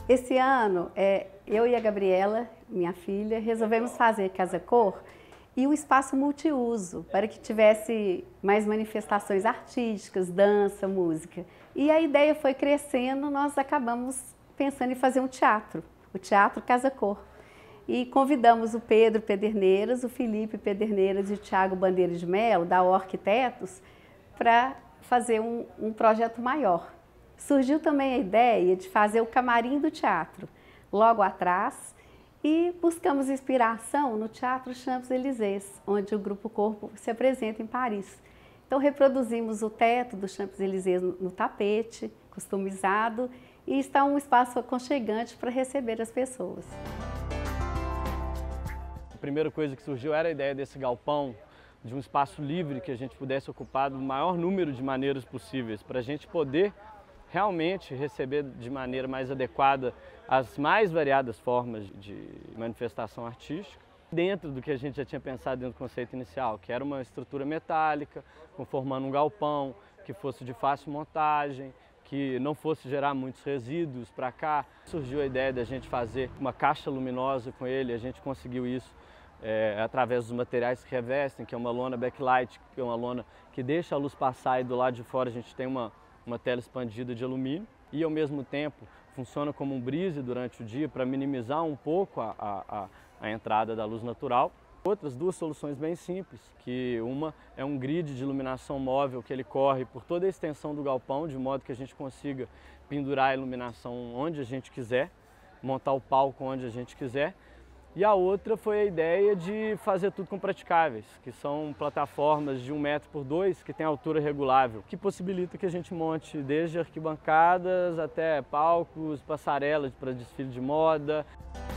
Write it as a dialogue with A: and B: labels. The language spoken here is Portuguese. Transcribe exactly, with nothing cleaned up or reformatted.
A: Esse ano, é, eu e a Gabriela, minha filha, resolvemos fazer Casa Cor e um espaço multiuso, para que tivesse mais manifestações artísticas, dança, música. E a ideia foi crescendo, nós acabamos pensando em fazer um teatro, o Teatro Casa Cor. E convidamos o Pedro Pederneiras, o Felipe Pederneiras e o Thiago Bandeira de Mello, da Arquitetos, para fazer um, um projeto maior. Surgiu também a ideia de fazer o camarim do teatro, logo atrás, e buscamos inspiração no Teatro Champs-Élysées, onde o Grupo Corpo se apresenta em Paris. Então reproduzimos o teto do Champs-Élysées no, no tapete, customizado, e está um espaço aconchegante para receber as pessoas.
B: A primeira coisa que surgiu era a ideia desse galpão, de um espaço livre que a gente pudesse ocupar do maior número de maneiras possíveis, para a gente poder realmente receber de maneira mais adequada as mais variadas formas de manifestação artística, dentro do que a gente já tinha pensado dentro do conceito inicial, que era uma estrutura metálica, conformando um galpão, que fosse de fácil montagem, que não fosse gerar muitos resíduos para cá. Surgiu a ideia da gente fazer uma caixa luminosa com ele, a gente conseguiu isso é, através dos materiais que revestem, que é uma lona backlight, que é uma lona que deixa a luz passar, e do lado de fora a gente tem uma uma tela expandida de alumínio e, ao mesmo tempo, funciona como um brise durante o dia para minimizar um pouco a, a, a entrada da luz natural. Outras duas soluções bem simples, que uma é um grid de iluminação móvel que ele corre por toda a extensão do galpão, de modo que a gente consiga pendurar a iluminação onde a gente quiser, montar o palco onde a gente quiser. E a outra foi a ideia de fazer tudo com praticáveis, que são plataformas de um metro por dois, que tem altura regulável, que possibilita que a gente monte desde arquibancadas até palcos, passarelas para desfile de moda.